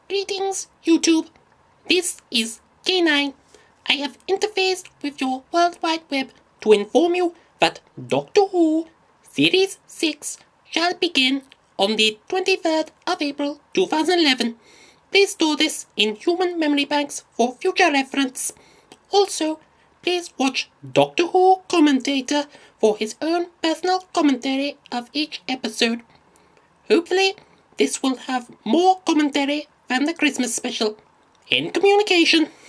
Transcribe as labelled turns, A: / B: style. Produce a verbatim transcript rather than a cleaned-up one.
A: Greetings, YouTube. This is K nine. I have interfaced with your World Wide Web to inform you that Doctor Who Series six shall begin on the twenty-third of April two thousand eleven. Please store this in human memory banks for future reference. Also, please watch Doctor Who Commentator for his own personal commentary of each episode. Hopefully, this will have more commentary than the Christmas special. In communication.